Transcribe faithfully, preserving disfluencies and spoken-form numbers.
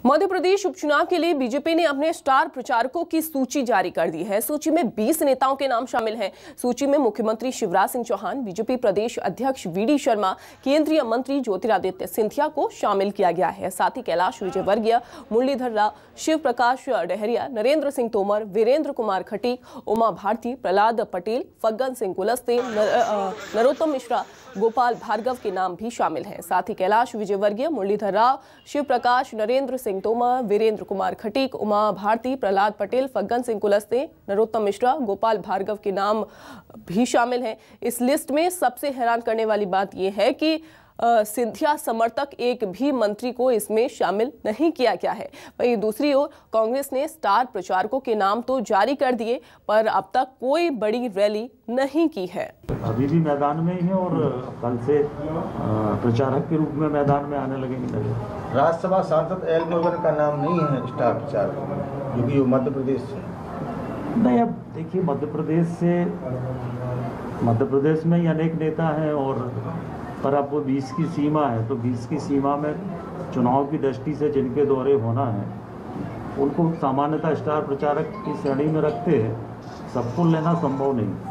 मध्य प्रदेश उपचुनाव के लिए बीजेपी ने अपने स्टार प्रचारकों की सूची जारी कर दी है। सूची में बीस नेताओं के नाम शामिल हैं। सूची में मुख्यमंत्री शिवराज सिंह चौहान, बीजेपी प्रदेश अध्यक्ष वी डी शर्मा, केंद्रीय मंत्री ज्योतिरादित्य सिंधिया को शामिल किया गया है। साथ ही कैलाश विजयवर्गीय, मुरलीधर राव, शिव प्रकाश डहरिया, नरेंद्र सिंह तोमर, वीरेंद्र कुमार खटीक, उमा भारती, प्रहलाद पटेल, फग्गन सिंह कुलस्ते, नरोत्तम मिश्रा, गोपाल भार्गव के नाम भी शामिल हैं। साथ ही कैलाश विजयवर्गीय, मुरलीधर राव, शिव प्रकाश, नरेंद्र सिंह तोमर, वीरेंद्र कुमार खटीक, उमा भारती, प्रहलाद पटेल, फग्गन सिंह कुलस्ते, नरोत्तम मिश्रा, गोपाल भार्गव के नाम भी शामिल हैं। इस लिस्ट में सबसे हैरान करने वाली बात यह है कि सिंधिया समर्थक एक भी मंत्री को इसमें शामिल नहीं किया गया है। वहीं दूसरी ओर कांग्रेस ने स्टार प्रचारकों के नाम तो जारी कर दिए, पर अब तक कोई बड़ी रैली नहीं की है। अभी भी मैदान में ही है और कल से प्रचारक के रूप में मैदान में आने लगेंगे। राज्यसभा सांसद एल मुरुगन का नाम नहीं है स्टार प्रचारक, जो कि मध्य प्रदेश से नहीं। अब देखिए, मध्य प्रदेश से मध्य प्रदेश में ही अनेक नेता हैं, और पर अब वो बीस की सीमा है, तो बीस की सीमा में चुनाव की दृष्टि से जिनके दौरे होना है उनको सामान्यतः स्टार प्रचारक की श्रेणी में रखते हैं। सबको लेना संभव नहीं।